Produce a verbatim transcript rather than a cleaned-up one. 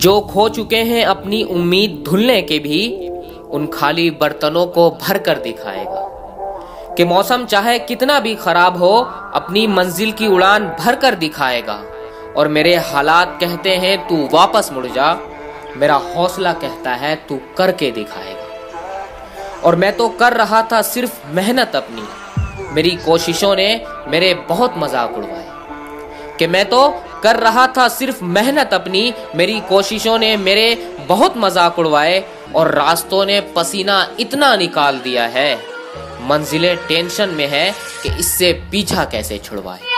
जो खो चुके हैं अपनी उम्मीद धुलने के भी, उन खाली बर्तनों को भर कर दिखाएगा। कि मौसम चाहे कितना भी खराब हो, अपनी मंजिल की उड़ान भर कर दिखाएगा। और मेरे हालात कहते हैं तू वापस मुड़ जा, मेरा हौसला कहता है तू करके दिखाएगा। और मैं तो कर रहा था सिर्फ मेहनत अपनी, मेरी कोशिशों ने मेरे बहुत मजाक उड़वाए। कि मैं तो कर रहा था सिर्फ मेहनत अपनी, मेरी कोशिशों ने मेरे बहुत मजाक उड़वाए। और रास्तों ने पसीना इतना निकाल दिया है, मंजिलें टेंशन में है कि इससे पीछा कैसे छुड़वाए।